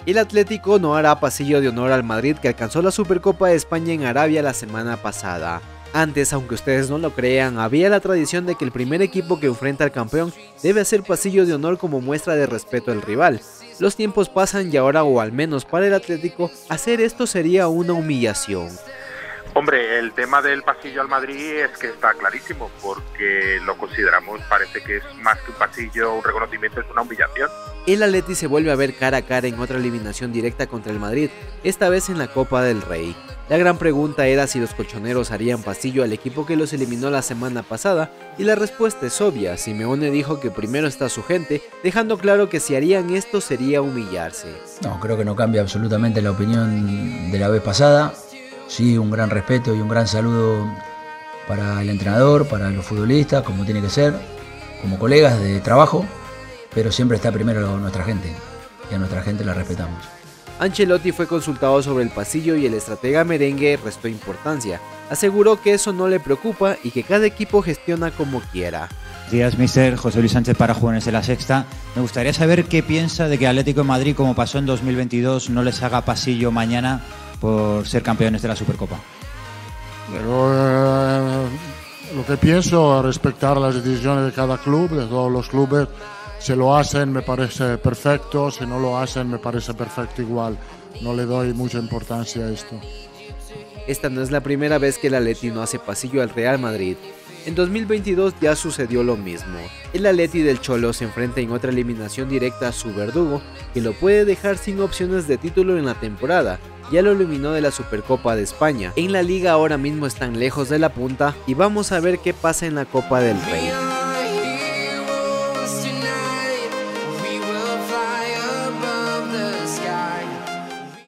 El Atlético no hará pasillo de honor al Madrid, que alcanzó la Supercopa de España en Arabia la semana pasada. Antes, aunque ustedes no lo crean, había la tradición de que el primer equipo que enfrenta al campeón debe hacer pasillo de honor como muestra de respeto al rival. Los tiempos pasan y ahora, o al menos para el Atlético, hacer esto sería una humillación. Hombre, el tema del pasillo al Madrid es que está clarísimo, porque lo consideramos, parece que es más que un pasillo, un reconocimiento, es una humillación. El Atleti se vuelve a ver cara a cara en otra eliminación directa contra el Madrid, esta vez en la Copa del Rey. La gran pregunta era si los colchoneros harían pasillo al equipo que los eliminó la semana pasada, y la respuesta es obvia. Simeone dijo que primero está su gente, dejando claro que si harían esto sería humillarse. No, creo que no cambia absolutamente la opinión de la vez pasada. Sí, un gran respeto y un gran saludo para el entrenador, para los futbolistas, como tiene que ser, como colegas de trabajo, pero siempre está primero nuestra gente, y a nuestra gente la respetamos. Ancelotti fue consultado sobre el pasillo y el estratega merengue restó importancia. Aseguró que eso no le preocupa y que cada equipo gestiona como quiera. Buenos días, mister. José Luis Sánchez para Jóvenes de la Sexta. Me gustaría saber qué piensa de que Atlético de Madrid, como pasó en 2022, no les haga pasillo mañana por ser campeones de la Supercopa. Pero, lo que pienso es respetar las decisiones de cada club, de todos los clubes. Si lo hacen me parece perfecto, si no lo hacen me parece perfecto igual. No le doy mucha importancia a esto. Esta no es la primera vez que el Atleti no hace pasillo al Real Madrid. En 2022 ya sucedió lo mismo. El Atleti del Cholo se enfrenta en otra eliminación directa a su verdugo, que lo puede dejar sin opciones de título en la temporada. Ya lo eliminó de la Supercopa de España. En la liga ahora mismo están lejos de la punta y vamos a ver qué pasa en la Copa del Rey.